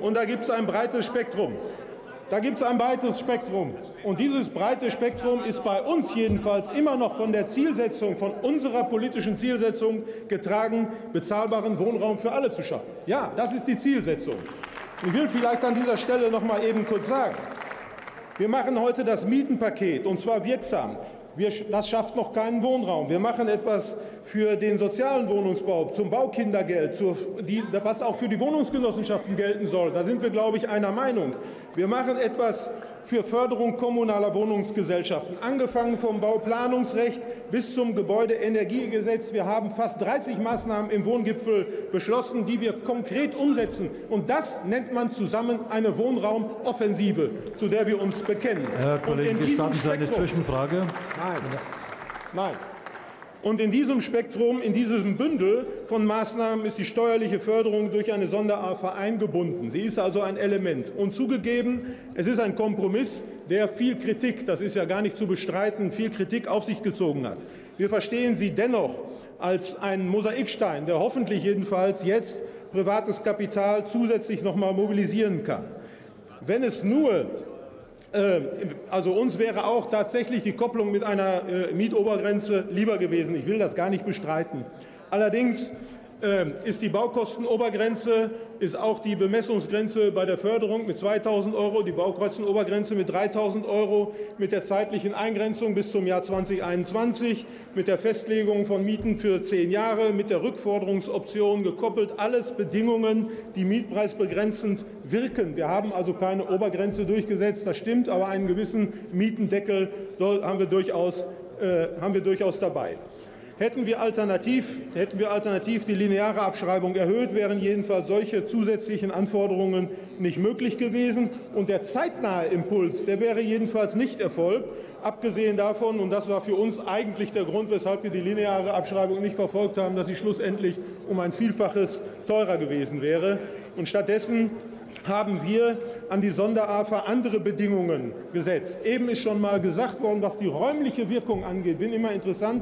Und dieses breite Spektrum ist bei uns jedenfalls immer noch von der Zielsetzung, von unserer politischen Zielsetzung getragen, bezahlbaren Wohnraum für alle zu schaffen. Ja, das ist die Zielsetzung. Ich will vielleicht an dieser Stelle noch mal eben kurz sagen, wir machen heute das Mietenpaket, und zwar wirksam. Das schafft noch keinen Wohnraum. Wir machen etwas für den sozialen Wohnungsbau, zum Baukindergeld, was auch für die Wohnungsgenossenschaften gelten soll. Da sind wir, glaube ich, einer Meinung. Wir machen etwas für Förderung kommunaler Wohnungsgesellschaften, angefangen vom Bauplanungsrecht bis zum Gebäudeenergiegesetz. Wir haben fast 30 Maßnahmen im Wohngipfel beschlossen, die wir konkret umsetzen. Und das nennt man zusammen eine Wohnraumoffensive, zu der wir uns bekennen. Herr Kollege, gestatten Sie eine Zwischenfrage? Nein. Und in diesem Spektrum, in diesem Bündel von Maßnahmen ist die steuerliche Förderung durch eine Sonder-AFA eingebunden. Sie ist also ein Element. Und zugegeben, es ist ein Kompromiss, der viel Kritik, das ist ja gar nicht zu bestreiten, viel Kritik auf sich gezogen hat. Wir verstehen sie dennoch als einen Mosaikstein, der hoffentlich jedenfalls jetzt privates Kapital zusätzlich noch mal mobilisieren kann. Wenn es nur also uns wäre auch tatsächlich die Kopplung mit einer Mietobergrenze lieber gewesen. Ich will das gar nicht bestreiten. Allerdings ist die Baukostenobergrenze, ist auch die Bemessungsgrenze bei der Förderung mit 2.000 €, die Baukostenobergrenze mit 3.000 €, mit der zeitlichen Eingrenzung bis zum Jahr 2021, mit der Festlegung von Mieten für 10 Jahre, mit der Rückforderungsoption gekoppelt. Alles Bedingungen, die mietpreisbegrenzend wirken. Wir haben also keine Obergrenze durchgesetzt, das stimmt, aber einen gewissen Mietendeckel haben wir durchaus dabei. Hätten wir alternativ die lineare Abschreibung erhöht, wären jedenfalls solche zusätzlichen Anforderungen nicht möglich gewesen. Und der zeitnahe Impuls, der wäre jedenfalls nicht erfolgt. Abgesehen davon, und das war für uns eigentlich der Grund, weshalb wir die lineare Abschreibung nicht verfolgt haben, dass sie schlussendlich um ein Vielfaches teurer gewesen wäre. Und stattdessen haben wir an die Sonder-AFA andere Bedingungen gesetzt. Eben ist schon mal gesagt worden, was die räumliche Wirkung angeht. Finde immer interessant,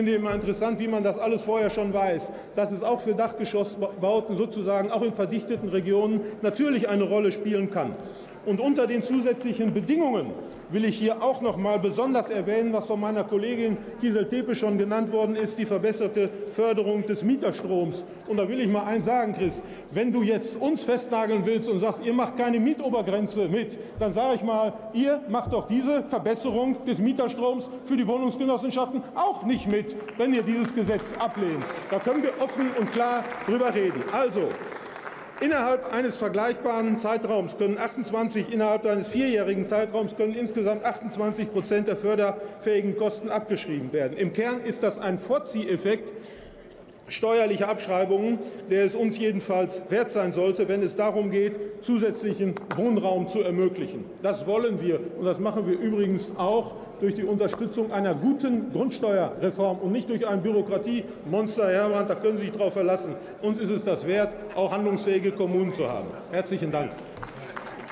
wie man das alles vorher schon weiß, dass es auch für Dachgeschossbauten sozusagen auch in verdichteten Regionen natürlich eine Rolle spielen kann. Und unter den zusätzlichen Bedingungen will ich hier auch noch mal besonders erwähnen, was von meiner Kollegin Giesel-Tepe schon genannt worden ist, die verbesserte Förderung des Mieterstroms. Und da will ich mal eins sagen, Chris, wenn du jetzt uns festnageln willst und sagst, ihr macht keine Mietobergrenze mit, dann sage ich mal, ihr macht doch diese Verbesserung des Mieterstroms für die Wohnungsgenossenschaften auch nicht mit, wenn ihr dieses Gesetz ablehnt. Da können wir offen und klar drüber reden. Also, innerhalb eines vergleichbaren Zeitraums können innerhalb eines 4-jährigen Zeitraums können insgesamt 28% der förderfähigen Kosten abgeschrieben werden. Im Kern ist das ein Vorzieheffekt steuerlicher Abschreibungen, der es uns jedenfalls wert sein sollte, wenn es darum geht, zusätzlichen Wohnraum zu ermöglichen. Das wollen wir, und das machen wir übrigens auch durch die Unterstützung einer guten Grundsteuerreform und nicht durch ein Bürokratiemonster. Herr Herrmann, da können Sie sich darauf verlassen. Uns ist es das wert, auch handlungsfähige Kommunen zu haben. Herzlichen Dank.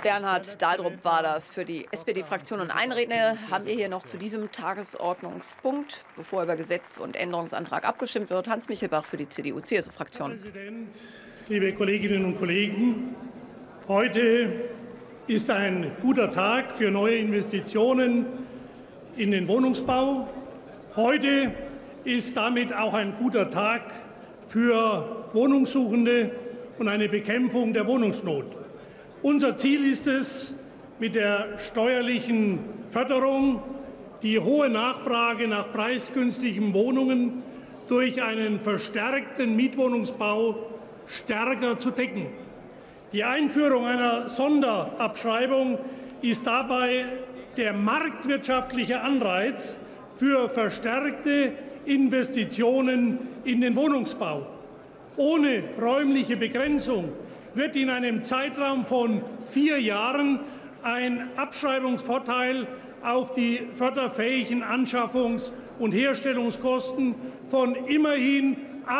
Bernhard Dahldrup war das für die SPD-Fraktion. Und einen Redner haben wir hier noch zu diesem Tagesordnungspunkt, bevor über Gesetz und Änderungsantrag abgestimmt wird. Hans Michelbach für die CDU-CSU-Fraktion. Herr Präsident, liebe Kolleginnen und Kollegen! Heute ist ein guter Tag für neue Investitionen in den Wohnungsbau. Heute ist damit auch ein guter Tag für Wohnungssuchende und eine Bekämpfung der Wohnungsnot. Unser Ziel ist es, mit der steuerlichen Förderung die hohe Nachfrage nach preisgünstigen Wohnungen durch einen verstärkten Mietwohnungsbau stärker zu decken. Die Einführung einer Sonderabschreibung ist dabei der marktwirtschaftliche Anreiz für verstärkte Investitionen in den Wohnungsbau. Ohne räumliche Begrenzung wird in einem Zeitraum von 4 Jahren ein Abschreibungsvorteil auf die förderfähigen Anschaffungs- und Herstellungskosten von immerhin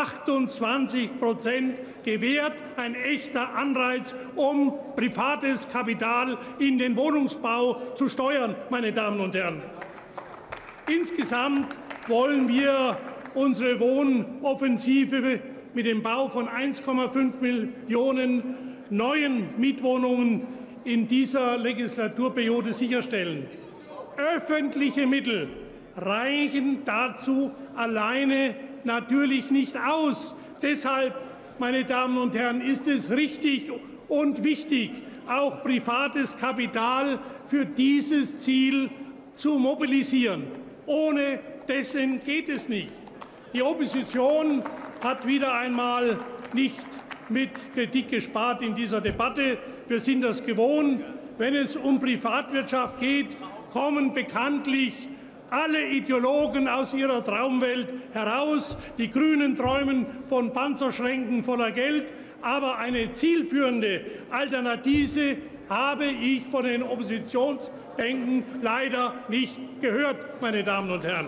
28% gewährt. Ein echter Anreiz, um privates Kapital in den Wohnungsbau zu steuern, meine Damen und Herren. Insgesamt wollen wir unsere Wohnoffensive mit dem Bau von 1,5 Millionen neuen Mietwohnungen in dieser Legislaturperiode sicherstellen. Öffentliche Mittel reichen dazu alleine natürlich nicht aus. Deshalb, meine Damen und Herren, ist es richtig und wichtig, auch privates Kapital für dieses Ziel zu mobilisieren. Ohne dessen geht es nicht. Die Opposition hat wieder einmal nicht mit Kritik gespart in dieser Debatte. Wir sind das gewohnt. Wenn es um Privatwirtschaft geht, kommen bekanntlich alle Ideologen aus ihrer Traumwelt heraus. Die Grünen träumen von Panzerschränken voller Geld. Aber eine zielführende Alternative habe ich von den Oppositionsbänken leider nicht gehört, meine Damen und Herren.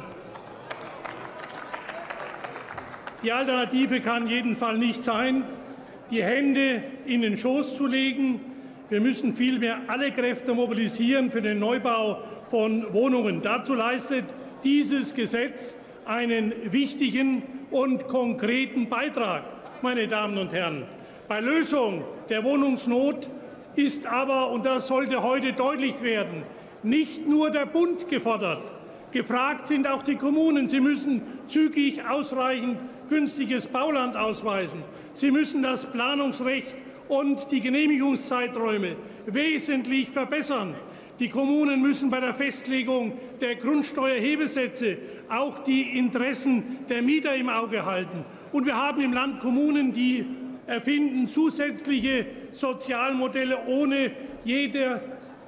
Die Alternative kann jedenfalls nicht sein, die Hände in den Schoß zu legen. Wir müssen vielmehr alle Kräfte mobilisieren für den Neubau von Wohnungen. Dazu leistet dieses Gesetz einen wichtigen und konkreten Beitrag, meine Damen und Herren. Bei Lösung der Wohnungsnot ist aber, und das sollte heute deutlich werden, nicht nur der Bund gefordert. Gefragt sind auch die Kommunen. Sie müssen zügig ausreichend günstiges Bauland ausweisen. Sie müssen das Planungsrecht und die Genehmigungszeiträume wesentlich verbessern. Die Kommunen müssen bei der Festlegung der Grundsteuerhebesätze auch die Interessen der Mieter im Auge halten. Und wir haben im Land Kommunen, die erfinden zusätzliche Sozialmodelle ohne jeder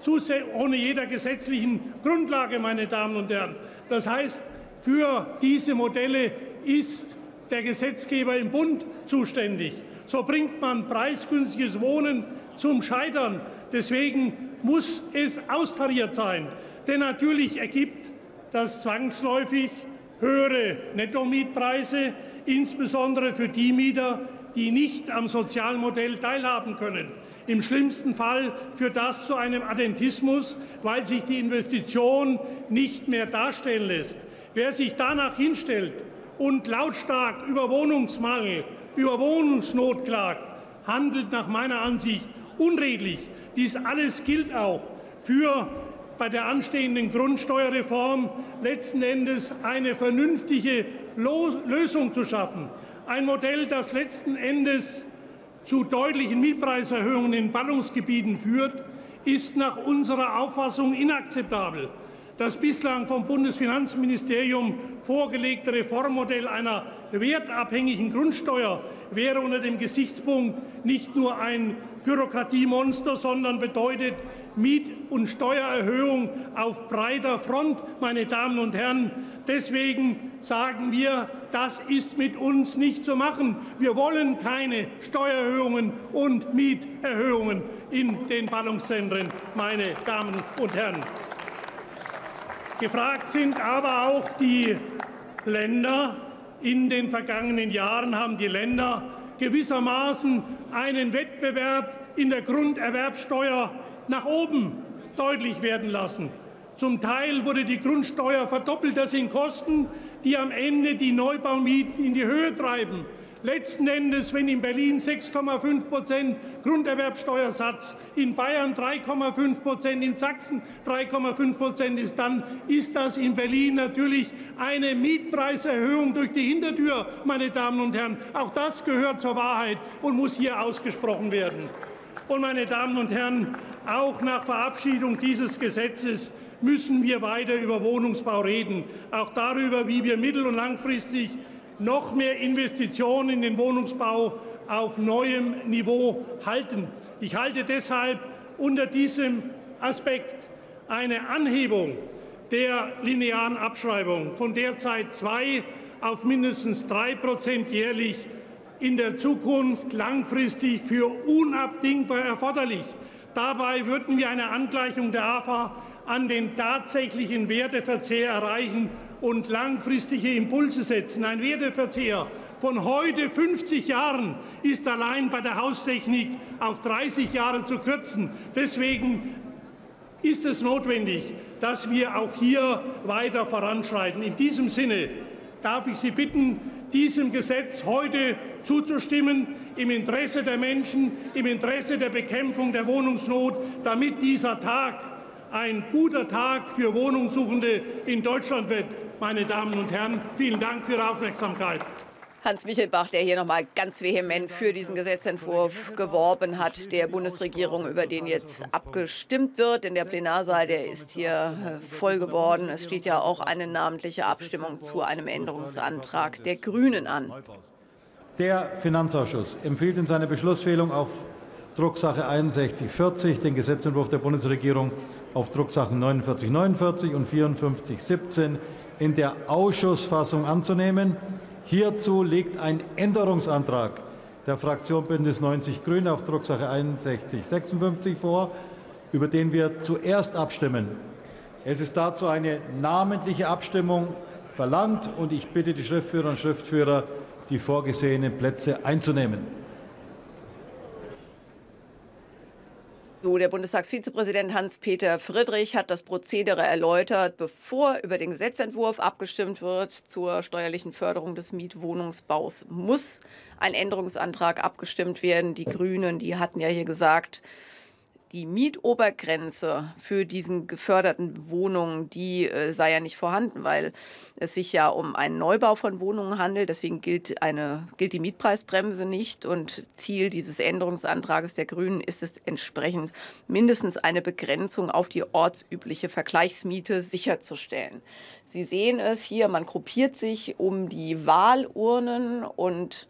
gesetzlichen Grundlage, meine Damen und Herren. Das heißt, für diese Modelle ist der Gesetzgeber im Bund zuständig. So bringt man preisgünstiges Wohnen zum Scheitern. Deswegen muss es austariert sein. Denn natürlich ergibt das zwangsläufig höhere Nettomietpreise, insbesondere für die Mieter, die nicht am Sozialmodell teilhaben können. Im schlimmsten Fall führt das zu einem Addentismus, weil sich die Investition nicht mehr darstellen lässt. Wer sich danach hinstellt und lautstark über Wohnungsmangel, über Wohnungsnot klagt, handelt nach meiner Ansicht unredlich. Dies alles gilt auch für bei der anstehenden Grundsteuerreform letzten Endes eine vernünftige Lösung zu schaffen. Ein Modell, das letzten Endes zu deutlichen Mietpreiserhöhungen in Ballungsgebieten führt, ist nach unserer Auffassung inakzeptabel. Das bislang vom Bundesfinanzministerium vorgelegte Reformmodell einer wertabhängigen Grundsteuer wäre unter dem Gesichtspunkt nicht nur ein Bürokratiemonster, sondern bedeutet Miet- und Steuererhöhung auf breiter Front, meine Damen und Herren. Deswegen sagen wir, das ist mit uns nicht zu machen. Wir wollen keine Steuererhöhungen und Mieterhöhungen in den Ballungszentren, meine Damen und Herren. Gefragt sind aber auch die Länder. In den vergangenen Jahren haben die Länder gewissermaßen einen Wettbewerb in der Grunderwerbsteuer nach oben deutlich werden lassen. Zum Teil wurde die Grundsteuer verdoppelt. Das sind Kosten, die am Ende die Neubaumieten in die Höhe treiben. Letzten Endes, wenn in Berlin 6,5% Grunderwerbsteuersatz, in Bayern 3,5%, in Sachsen 3,5% ist, dann ist das in Berlin natürlich eine Mietpreiserhöhung durch die Hintertür, meine Damen und Herren. Auch das gehört zur Wahrheit und muss hier ausgesprochen werden. Und, meine Damen und Herren, auch nach Verabschiedung dieses Gesetzes müssen wir weiter über Wohnungsbau reden, auch darüber, wie wir mittel- und langfristig noch mehr Investitionen in den Wohnungsbau auf neuem Niveau halten. Ich halte deshalb unter diesem Aspekt eine Anhebung der linearen Abschreibung von derzeit 2 auf mindestens 3% jährlich in der Zukunft langfristig für unabdingbar erforderlich. Dabei würden wir eine Angleichung der AFA an den tatsächlichen Werteverzehr erreichen und langfristige Impulse setzen. Ein Werteverzehr von heute 50 Jahren ist allein bei der Haustechnik auf 30 Jahre zu kürzen. Deswegen ist es notwendig, dass wir auch hier weiter voranschreiten. In diesem Sinne darf ich Sie bitten, diesem Gesetz heute zuzustimmen, im Interesse der Menschen, im Interesse der Bekämpfung der Wohnungsnot, damit dieser Tag ein guter Tag für Wohnungssuchende in Deutschland wird. Meine Damen und Herren, vielen Dank für Ihre Aufmerksamkeit. Hans Michelbach, der hier noch mal ganz vehement für diesen Gesetzentwurf geworben hat, der Bundesregierung, über den jetzt abgestimmt wird. Denn der Plenarsaal, der ist hier voll geworden. Es steht ja auch eine namentliche Abstimmung zu einem Änderungsantrag der Grünen an. Der Finanzausschuss empfiehlt in seiner Beschlussempfehlung auf Drucksache 6140 den Gesetzentwurf der Bundesregierung auf Drucksachen 4949 und 5417 in der Ausschussfassung anzunehmen. Hierzu liegt ein Änderungsantrag der Fraktion Bündnis 90 Grüne auf Drucksache 6156 vor, über den wir zuerst abstimmen. Es ist dazu eine namentliche Abstimmung verlangt, und ich bitte die Schriftführerinnen und Schriftführer, die vorgesehenen Plätze einzunehmen. Der Bundestagsvizepräsident Hans-Peter Friedrich hat das Prozedere erläutert. Bevor über den Gesetzentwurf abgestimmt wird zur steuerlichen Förderung des Mietwohnungsbaus, muss ein Änderungsantrag abgestimmt werden. Die Grünen, die hatten ja hier gesagt, die Mietobergrenze für diesen geförderten Wohnungen, die sei ja nicht vorhanden, weil es sich ja um einen Neubau von Wohnungen handelt. Deswegen gilt die Mietpreisbremse nicht. Und Ziel dieses Änderungsantrages der Grünen ist es entsprechend, mindestens eine Begrenzung auf die ortsübliche Vergleichsmiete sicherzustellen. Sie sehen es hier, man gruppiert sich um die Wahlurnen und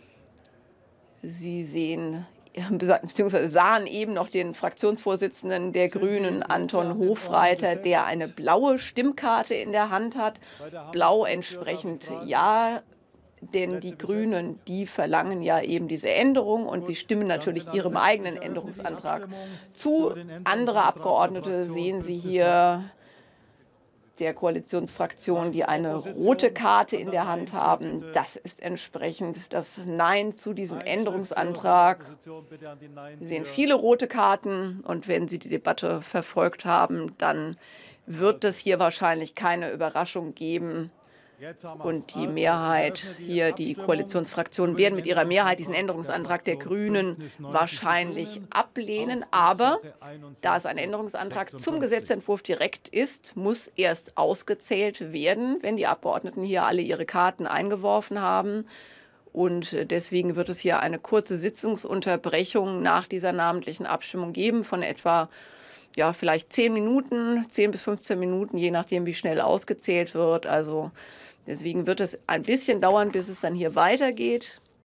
Sie sehen beziehungsweise sahen eben noch den Fraktionsvorsitzenden der Grünen, Anton Hofreiter, der eine blaue Stimmkarte in der Hand hat. Blau entsprechend ja, denn die Grünen, die verlangen ja eben diese Änderung und sie stimmen natürlich ihrem eigenen Änderungsantrag zu. Andere Abgeordnete sehen Sie hier der Koalitionsfraktionen, die eine rote Karte in der Hand haben. Das ist entsprechend das Nein zu diesem Änderungsantrag. Wir sehen viele rote Karten, und wenn Sie die Debatte verfolgt haben, dann wird es hier wahrscheinlich keine Überraschung geben. Und die Mehrheit hier, die Koalitionsfraktionen, werden mit ihrer Mehrheit diesen Änderungsantrag der Grünen wahrscheinlich ablehnen. Aber da es ein Änderungsantrag zum Gesetzentwurf direkt ist, muss erst ausgezählt werden, wenn die Abgeordneten hier alle ihre Karten eingeworfen haben. Und deswegen wird es hier eine kurze Sitzungsunterbrechung nach dieser namentlichen Abstimmung geben von etwa vielleicht 10 Minuten, 10 bis 15 Minuten, je nachdem, wie schnell ausgezählt wird. Also deswegen wird es ein bisschen dauern, bis es dann hier weitergeht.